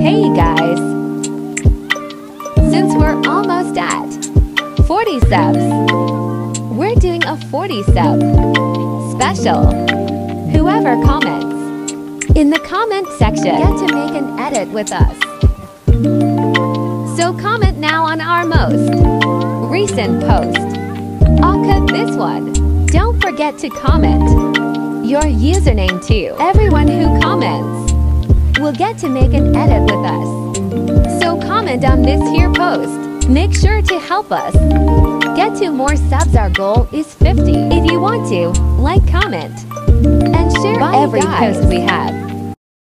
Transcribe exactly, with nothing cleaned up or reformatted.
Hey guys! Since we're almost at forty subs, we're doing a forty sub special. Whoever comments in the comment section get to make an edit with us. So comment now on our most recent post. I'll cut this one. Don't forget to comment your username too. Everyone who comments will get to make an edit with us. So comment on this here post. Make sure to help us get to more subs. Our goal is fifty. If you want to, like, comment, and share Bye every guys. post we have.